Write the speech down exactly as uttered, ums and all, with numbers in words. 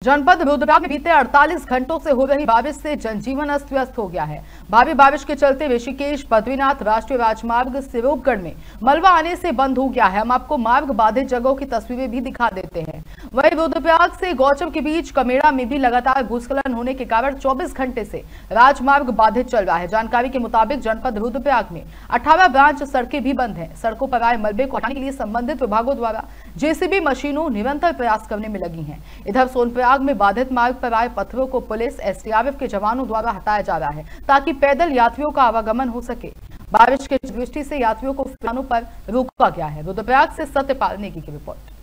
जनपद रुद्रप्रयाग में बीते अड़तालीस घंटों से हो रही बारिश से जनजीवन अस्त व्यस्त हो गया है। भारी बारिश के चलते ऋषिकेश बद्रीनाथ राष्ट्रीय राजमार्ग सिरोपगढ़ में मलबा आने से बंद हो गया है। हम आपको मार्ग बाधित जगहों की तस्वीरें भी दिखा देते हैं। वहीं रुद्रप्रयाग से गौचम के बीच कमेड़ा में भी लगातार भूस्खलन होने के कारण चौबीस घंटे से राजमार्ग बाधित चल रहा है। जानकारी के मुताबिक जनपद रुद्रप्रयाग में अठारह ब्रांच सड़कें भी बंद हैं। सड़कों पर आए मलबे को हटाने के लिए संबंधित विभागों द्वारा जेसीबी मशीनों निरंतर प्रयास करने में लगी हैं। इधर सोनप्रयाग में बाधित मार्ग पर आए पत्थरों को पुलिस एसडीआरएफ के जवानों द्वारा हटाया जा रहा है ताकि पैदल यात्रियों का आवागमन हो सके। बारिश की दृष्टि से यात्रियों को स्थानों पर रोका गया है। रुद्रप्रयाग से सत्यपाल नेगी की रिपोर्ट।